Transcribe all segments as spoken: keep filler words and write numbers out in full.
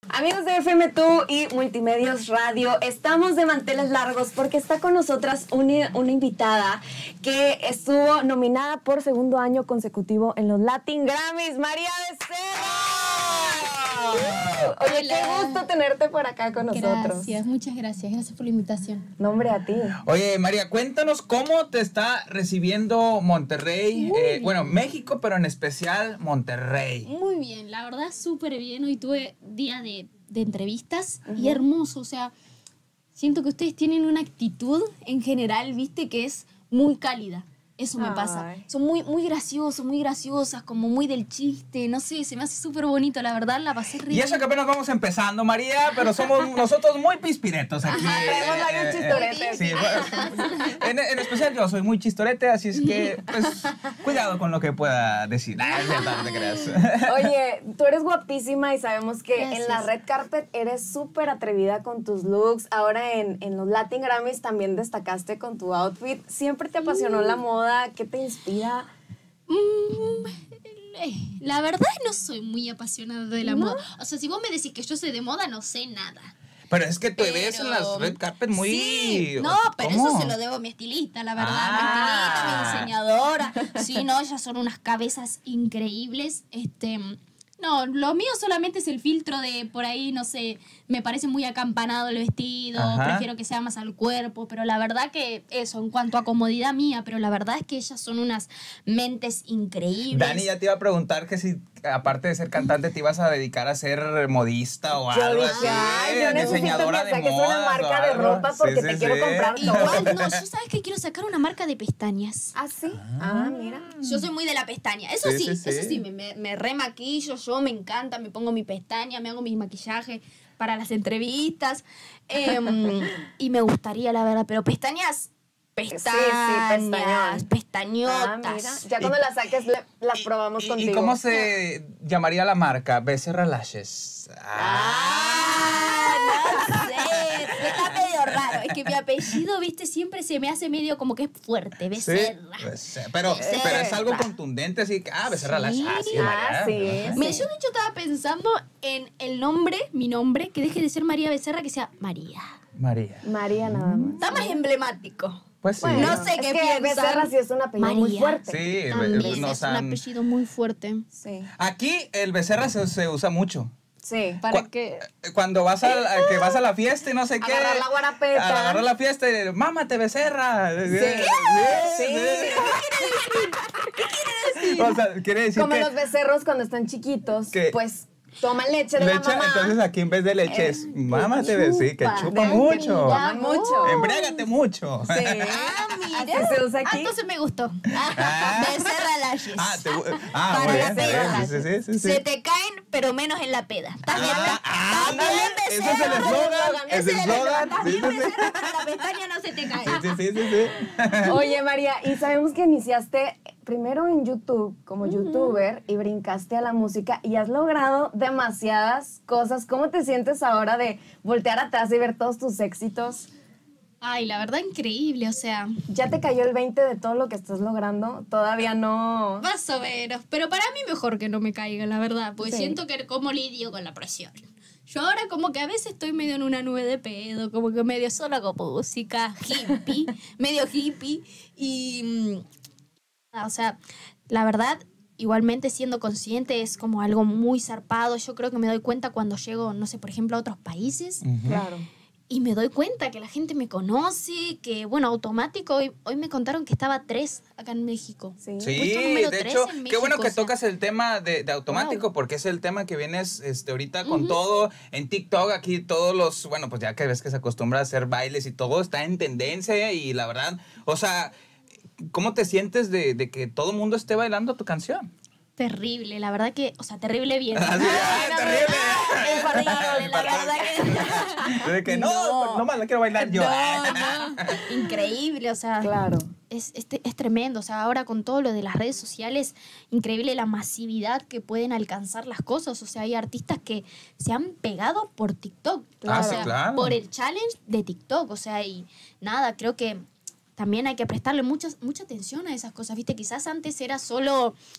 Amigos de F M T U y Multimedios Radio, estamos de manteles largos porque está con nosotras una, una invitada que estuvo nominada por segundo año consecutivo en los Latin Grammys, María Becerra. Oye, Hola. qué gusto tenerte por acá con nosotros. Gracias, muchas gracias, gracias por la invitación. Nombre a ti. Oye, María, cuéntanos cómo te está recibiendo Monterrey, eh, bueno, México, pero en especial Monterrey. Muy bien, la verdad súper bien. Hoy tuve día de, de entrevistas y hermoso, o sea, siento que ustedes tienen una actitud en general, viste, que es muy cálida. Eso me Ay. pasa. Son muy, muy graciosos, muy graciosas, como muy del chiste. No sé, se me hace súper bonito, la verdad, la pasé rico. Y eso que apenas vamos empezando, María, pero somos nosotros muy pispiretos aquí. Ajá, traemos ahí un Eh, chistorete. eh, sí, bueno, en, en especial yo soy muy chistorete, así es que, pues, cuidado con lo que pueda decir. Ah, es cierto, no te creas. Oye, tú eres guapísima y sabemos que Gracias. en la red carpet eres súper atrevida con tus looks. Ahora en, en los Latin Grammys también destacaste con tu outfit. ¿Siempre te apasionó la moda? ¿Qué te inspira? Mm, eh, la verdad no soy muy apasionada de la ¿No? moda. O sea, si vos me decís que yo soy de moda, no sé nada. Pero es que tú Pero- ves en las red carpet muy... Sí, no, pero ¿Cómo? eso se lo debo a mi estilista, la verdad. Ah. Mi estilista, mi diseñadora. Sí, no, ellas son unas cabezas increíbles. Este, no, lo mío solamente es el filtro de por ahí, no sé, me parece muy acampanado el vestido, Ajá. prefiero que sea más al cuerpo, pero la verdad que eso, en cuanto a comodidad mía, pero la verdad es que ellas son unas mentes increíbles. Dani, ya te iba a preguntar que si, aparte de ser cantante, te ibas a dedicar a ser modista o Yo algo dije, así. ay, yo necesito diseñadora que de saques una modas marca o de algo. ropa porque Sí, te sí, quiero sí. comprar todo. Igual, no, yo sabes que quiero sacar una marca de pestañas. ¿Ah, sí? Ah, mira. Yo soy muy de la pestaña. Eso Sí, sí, sí, sí. eso sí, me, me, me remaquillo, yo me encanta, me pongo mi pestaña, me hago mi maquillaje para las entrevistas. Em, y me gustaría, la verdad, pero pestañas, pestañas, pestañón. pestañotas. Ah, mira. Ya cuando las saques, le- las probamos ¿Y, contigo. ¿Y cómo se llamaría la marca? Becerra Lashes. Ah, no sé, está medio raro. Es que mi apellido, viste, siempre se me hace medio como que es fuerte, Sí, Becerra. Becerra. Pero, Becerra. pero es algo contundente, así que, ah, Becerra Sí. Lashes. Ah, sí, Ah, María. sí. Me, yo de hecho estaba pensando en el nombre, mi nombre, que deje de ser María Becerra, que sea María. María. María nada más. Está más emblemático. Pues sí. Bueno, no sé es qué que piensan. Becerra sí es un apellido muy María. fuerte. Sí, También nos es un han- apellido muy fuerte. Sí. Aquí el Becerra se, se usa mucho. Sí. ¿Para Cu- qué? Cuando vas a, a- que vas a la fiesta y no sé qué. Agarrar la guarapeta. Agarrar la fiesta y mámate, Becerra. Sí. Sí. O sea, quiere decir Como que los becerros cuando están chiquitos, que- pues toman leche de leche, la mamá. entonces aquí en vez de leche es mámate, be- sí, que chupa. chupa Que mucho. toma mucho. Embriágate mucho. Sí. Ah, Así mira. se usa Ah, aquí. entonces me gustó. Ah. Becerra Lashes. Ah, te gu- ah, Para muy la bien, peda. sí, sí, sí, sí, sí. Se te caen, pero menos en la peda. También, Ah, ah, también ese es el Becerra. eslogan, es el eslogan. Sí, También sí, sí. Becerra, pero la pestaña no se te cae. Sí, sí, sí, sí, sí. Oye, María, y sabemos que iniciaste primero en YouTube como youtuber y brincaste a la música y has logrado demasiadas cosas. ¿Cómo te sientes ahora de voltear atrás y ver todos tus éxitos? Ay, la verdad increíble, o sea, ¿Ya te cayó el veinte de todo lo que estás logrando? Todavía no. más o menos. Pero para mí mejor que no me caiga, la verdad, porque Sí. siento que cómo lidio con la presión. Yo ahora como que a veces estoy medio en una nube de pedo, como que medio sola con música, hippie, medio hippie. Y, mm, o sea, la verdad, igualmente siendo consciente es como algo muy zarpado. Yo creo que me doy cuenta cuando llego, no sé, por ejemplo, a otros países. Claro. Y me doy cuenta que la gente me conoce, que, bueno, automático. Hoy, hoy me contaron que estaba tres acá en México. Sí. Sí, Puesto número de tres hecho, en qué bueno México, que o sea. tocas el tema de, de automático, porque es el tema que vienes este, ahorita con todo. En TikTok, aquí todos los, bueno, pues ya que ves que se acostumbra a hacer bailes y todo, está en tendencia y la verdad, o sea, ¿cómo te sientes de, de que todo el mundo esté bailando tu canción? Terrible, la verdad que, o sea, terrible bien. Así, ¡ay, no, terrible! Terrible, la verdad que... De que no, no, más la quiero bailar yo. No, no. Increíble, o sea, Claro. es, es, es tremendo. O sea, ahora con todo lo de las redes sociales, increíble la masividad que pueden alcanzar las cosas. O sea, hay artistas que se han pegado por TikTok. Ah, o sí, sea, claro. por el challenge de TikTok. O sea, y nada, creo que también hay que prestarle mucha, mucha atención a esas cosas. Viste, quizás antes era solo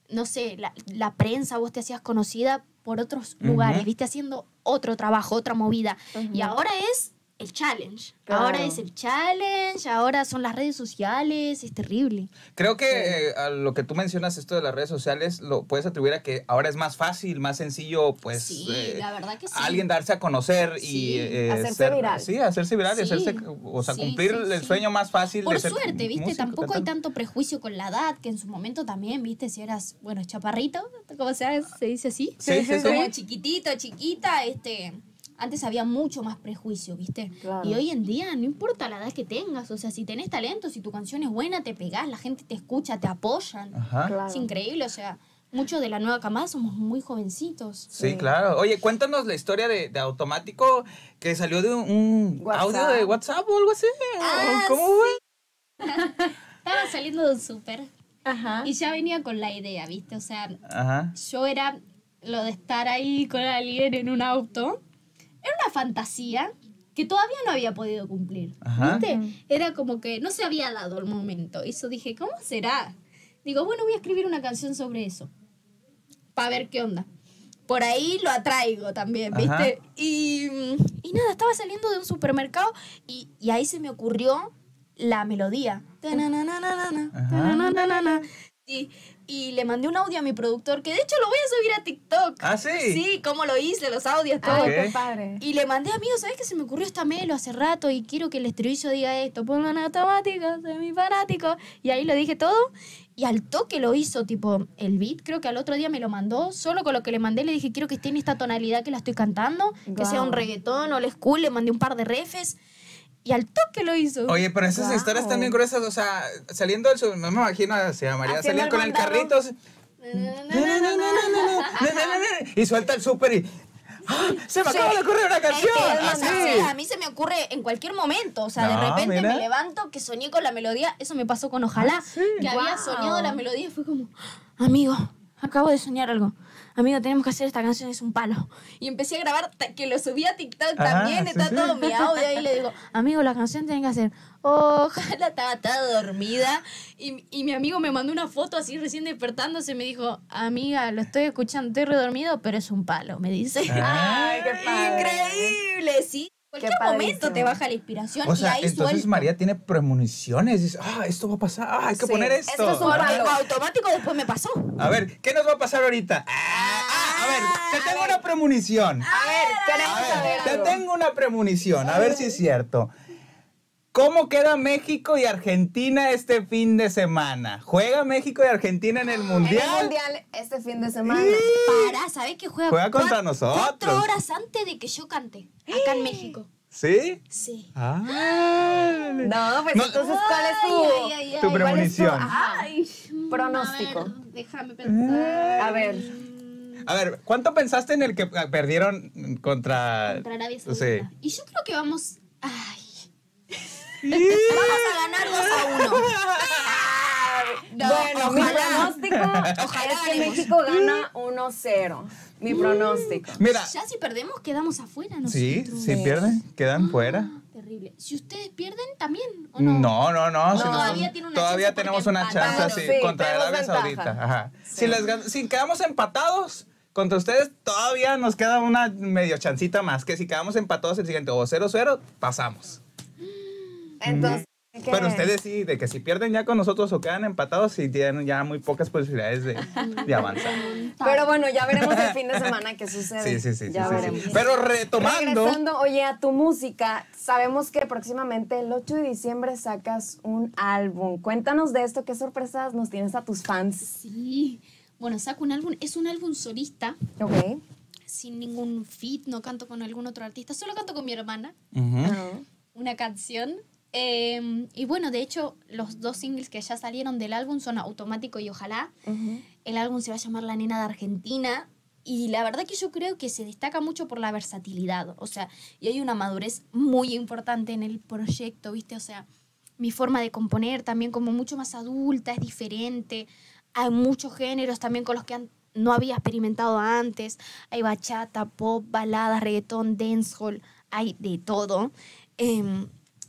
no sé, la, la prensa, vos te hacías conocida por otros uh-huh. lugares, viste, haciendo otro trabajo, otra movida. Uh-huh. Y ahora es el challenge. Claro. Ahora es el challenge, ahora son las redes sociales, es terrible. Creo que sí. eh, a lo que tú mencionas, esto de las redes sociales, lo puedes atribuir a que ahora es más fácil, más sencillo, pues, sí, eh, la verdad que sí. alguien darse a conocer sí. y eh, hacerse ser, viral. Sí, hacerse viral, sí. y hacerse, o sea, sí, cumplir sí, el sí. sueño más fácil. Por de ser suerte, viste, músico, tampoco cantante. hay tanto prejuicio con la edad, que en su momento también, viste, si eras, bueno, chaparrito, ¿cómo se, se dice así? Sí, sí, sí. Como chiquitito, chiquita, este... Antes había mucho más prejuicio, ¿viste? Claro. Y hoy en día no importa la edad que tengas, o sea, si tenés talento, si tu canción es buena, te pegás, la gente te escucha, te apoyan. Ajá. Claro. Es increíble, o sea, muchos de la nueva camada somos muy jovencitos. Sí, Sí. claro. Oye, cuéntanos la historia de, de Automático que salió de un WhatsApp. audio de WhatsApp o algo así. Ah, ¿Cómo fue? Estaba saliendo de un súper Ajá. y ya venía con la idea, ¿viste? O sea, Ajá. yo era lo de estar ahí con alguien en un auto. Era una fantasía que todavía no había podido cumplir, Ajá. ¿viste? Era como que no se había dado el momento. Eso dije, ¿cómo será? Digo, bueno, voy a escribir una canción sobre eso. Para ver qué onda. Por ahí lo atraigo también, ¿viste? Ajá. Y, y nada, estaba saliendo de un supermercado y, y ahí se me ocurrió la melodía. Ajá. Y, y le mandé un audio a mi productor, que de hecho lo voy a subir a TikTok. ¿Ah, sí? Sí, cómo lo hice, los audios, todo. Ay, Ok. qué padre. Y le mandé, amigo, ¿sabes que se me ocurrió esta melo hace rato? Y quiero que el estribillo diga esto. Ponlo en automático, soy mi fanático. Y ahí lo dije todo. Y al toque lo hizo, tipo, el beat. Creo que al otro día me lo mandó. Solo con lo que le mandé le dije, quiero que esté en esta tonalidad que la estoy cantando. Que Guau. sea un reggaetón o el school. Le mandé un par de refes. Y al toque lo hizo. Oye, pero esas Wow. historias también gruesas, o sea, saliendo del sur, no me imagino a María Haciendo salir el con el mandado. carrito así, y suelta el súper y ¡ah! Se me Sí. acaba de ocurrir una Es que, canción. o sea, Así. sí, a mí se me ocurre en cualquier momento. O sea, de No, repente mira. me levanto, que soñé con la melodía. Eso me pasó con Ojalá. Que había Wow. soñado la melodía y fue como, amigo, acabo de soñar algo. Amigo, tenemos que hacer esta canción, es un palo. Y empecé a grabar, ta- que lo subí a TikTok Ah, también, sí, está sí. todo mi audio. Y le digo, amigo, la canción tiene que hacer, ojalá, estaba toda dormida. Y, y mi amigo me mandó una foto así recién despertándose y me dijo, amiga, lo estoy escuchando, estoy redormido, pero es un palo, me dice. Ay, qué padre. Increíble, sí. En cualquier padrísimo. momento te baja la inspiración O y sea, ahí entonces suelto. María tiene premoniciones. Dice, ah, esto va a pasar. Ah, hay que Sí, poner esto. esto es un Ah. palo. Algo automático después me pasó. A ver, ¿qué nos va a pasar ahorita? Ah, ah, a ver, te tengo una premonición. A ver, queremos A ver, saber te algo. tengo una premonición, a ver si es cierto. ¿Cómo queda México y Argentina este fin de semana? ¿Juega México y Argentina en el En Mundial? el mundial este fin de semana. Para, ¿sabés que juega? Juega contra cuat- nosotros. Cuatro horas antes de que yo cante, acá en México. ¿Sí? Sí. Ah. No, pues No. entonces, ¿cuál es tu, Ay, ay, ay, tu ay, cuál es tu- premonición? ajá, Ay, pronóstico? a ver, déjame pensar. A ver. A ver, ¿cuánto pensaste en el que ah, perdieron contra... Contra Arabia Saudita. Sí. Y yo creo que vamos... Ay. Vamos a ganar dos a uno. No, Bueno, mi ojalá. pronóstico Ojalá es que ganemos. México gana uno cero. Mi pronóstico. Mira, Ya si perdemos, quedamos afuera nosotros. sí, si pierden, quedan fuera. Terrible. Si ustedes pierden, también, ¿o no? No, no, no. si todavía nos- tiene una todavía chance tenemos porque una empataron. chance sí, Sí, contra tenemos Arabia ventaja. Saudita. Ajá. Sí. Si, les gan- si quedamos empatados contra ustedes, todavía nos queda una medio chancita más. Que si quedamos empatados el siguiente o cero cero, pasamos. Entonces, ¿qué? Pero ustedes sí, de que si pierden ya con nosotros o quedan empatados, sí tienen ya muy pocas posibilidades de, de avanzar. Pero bueno, ya veremos el fin de semana qué sucede. Sí, sí, sí. Ya sí, sí, veremos. sí. Pero retomando. Regresando, oye, a tu música, sabemos que próximamente el ocho de diciembre sacas un álbum. Cuéntanos de esto, qué sorpresas nos tienes a tus fans. Sí. Bueno, saco un álbum. Es un álbum solista, Ok. sin ningún feat. No canto con algún otro artista. Solo canto con mi hermana. Ujú. Ajá. Una canción. Eh, y bueno, de hecho, los dos singles que ya salieron del álbum son Automático y Ojalá. Ujú. El álbum se va a llamar La Nena de Argentina. Y la verdad que yo creo que se destaca mucho por la versatilidad. O sea, y hay una madurez muy importante en el proyecto, ¿viste? O sea, mi forma de componer también como mucho más adulta, es diferente. Hay muchos géneros también con los que han- no había experimentado antes. Hay bachata, pop, baladas, reggaetón, dancehall. Hay de todo. Em,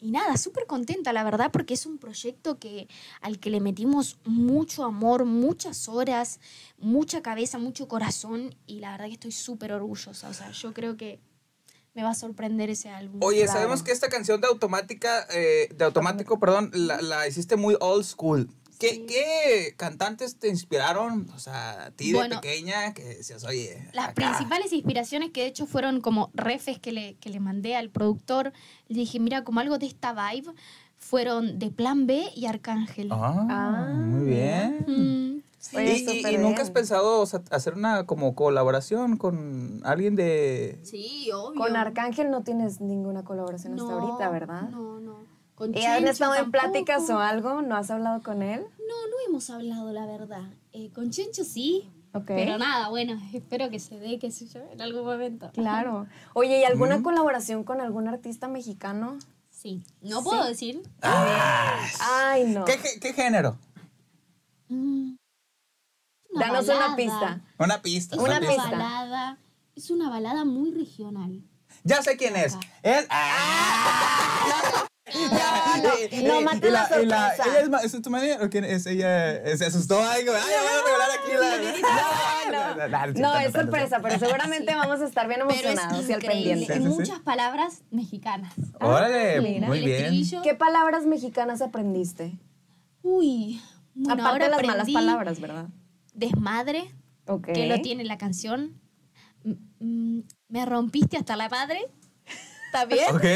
y nada, súper contenta, la verdad, porque es un proyecto que, al que le metimos mucho amor, muchas horas, mucha cabeza, mucho corazón, y la verdad que estoy súper orgullosa. O sea, yo creo que me va a sorprender ese álbum. Oye, Claro. sabemos que esta canción de automática, eh, de automático, perdón, la, la hiciste muy old school. ¿Qué, Sí. ¿Qué cantantes te inspiraron? O sea, a ti de Bueno, pequeña, que decías, oye, Las acá. principales inspiraciones que de hecho fueron como refes que le, que le mandé al productor, le dije, mira, como algo de esta vibe, fueron de Plan B y Arcángel. Ah, Ah, muy bien. Mm, sí. Oye, ¿Y, y- súper y nunca has bien. pensado, o sea, hacer una como colaboración con alguien de... Sí, obvio. Con Arcángel no tienes ninguna colaboración hasta No, ahorita, ¿verdad? No, no. Con ¿Y han Chencho estado en tampoco. pláticas o algo? ¿No has hablado con él? No, no hemos hablado, la verdad. Eh, con Chencho sí, Ok. pero nada, bueno, espero que se dé, qué sé yo, en algún momento. Claro. Oye, ¿y alguna Mm. colaboración con algún artista mexicano? Sí, no puedo decir. Ah, Ay, no. ¿Qué, qué, qué género? Mm, Danos una balada. pista. Una pista. Es Una una, pista. balada, es una balada muy regional. Ya sé quién es. Es... ¡Ah! Y- no, y- mate y la y la- sorpresa. ¿Ella es, ma- es tu madre o quién es? Ella eh, se asustó. Ay, como, ay, ya van a regalar aquí la... No, no, es sorpresa, pero seguramente vamos a estar bien Pero es emocionados y al increíble, pendiente. Sí, sí, sí. muchas palabras mexicanas. Órale, mira. muy El bien. estribillo, ¿Qué palabras mexicanas aprendiste? Uy, bueno, Aparte ahora de las malas aprendí palabras, ¿verdad? Desmadre, Ok. que lo tiene la canción. Mm, mm, me rompiste hasta la madre. ¿Está bien? Ok.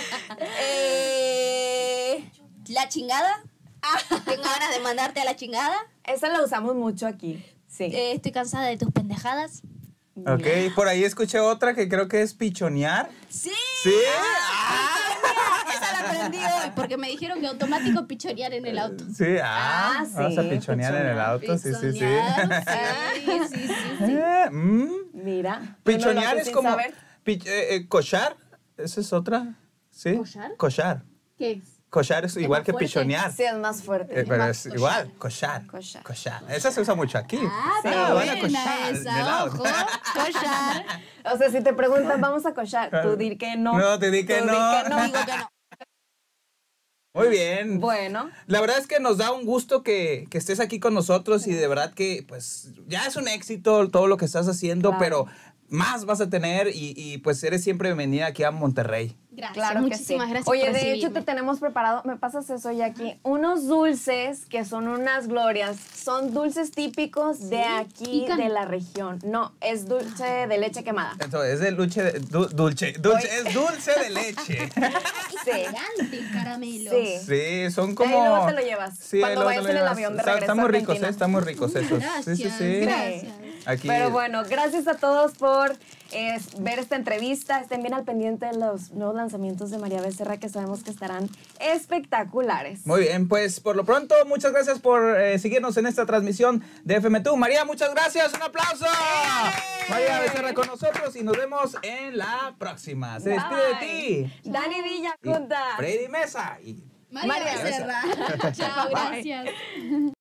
Eh, la chingada. Tengo ganas de mandarte a la chingada. Esa la usamos mucho aquí. Sí. Eh, estoy cansada de tus pendejadas. Ok, por ahí escuché otra que creo que es pichonear. Sí. ¿Sí? Esa la aprendí hoy porque me dijeron que automático pichonear en el auto. Sí, ah, Ah, sí, vas a pichonear en el pichonear. auto, sí, sí, sí. Pichonear, sí, sí, sí, sí. Eh, mm. Mira. Pichonear Yo no lo es sé sin como... saber. pi- eh, eh, cochar, esa es otra, ¿sí? ¿Cochar? Cochar. ¿Qué es? Cochar es igual más que fuerte. pichonear. Sí, es más fuerte. Eh, pero más es igual, cochar. Cochar. Cochar. Esa se usa mucho aquí. Ah, Sí. está van a buena cochar en el esa, auto. ojo. Cochar. O sea, si te preguntan, vamos a cochar, tú dir que no. No, te di que Tú no. di que no. Digo que no. Muy bien. Bueno, La verdad es que nos da un gusto que, que estés aquí con nosotros y de verdad que pues ya es un éxito todo lo que estás haciendo, Claro. pero más vas a tener y, y, pues eres siempre bienvenida aquí a Monterrey. Gracias, claro que muchísimas sí. gracias Oye, por de hecho recibirme. te tenemos preparado, me pasas eso ya aquí, unos dulces que son unas glorias. Son dulces típicos de aquí, Pican. de la región. No, es dulce de leche quemada. Entonces, es de dulce, de- du- dulce, dulce, Oye. es dulce de leche. Sí. Gigantes caramelos. Sí. Sí, son Ahí como... luego te lo llevas. Sí, Cuando ahí luego vayas te lo en el llevas. avión de Está- regreso Están a muy ricos, Argentina. ¿eh? Están muy ricos esos. Gracias, Sí, sí, sí. gracias. Aquí. Pero bueno, gracias a todos por eh, ver esta entrevista. Estén bien al pendiente de los nuevos lanzamientos de María Becerra, que sabemos que estarán espectaculares. Muy bien, pues por lo pronto, muchas gracias por eh, seguirnos en esta transmisión de F M T U. María, muchas gracias, un aplauso. María Becerra con nosotros y nos vemos en la próxima. Se despide de ti. Dani Villa, Y junta. Freddy Mesa y María María Becerra. Chao, gracias.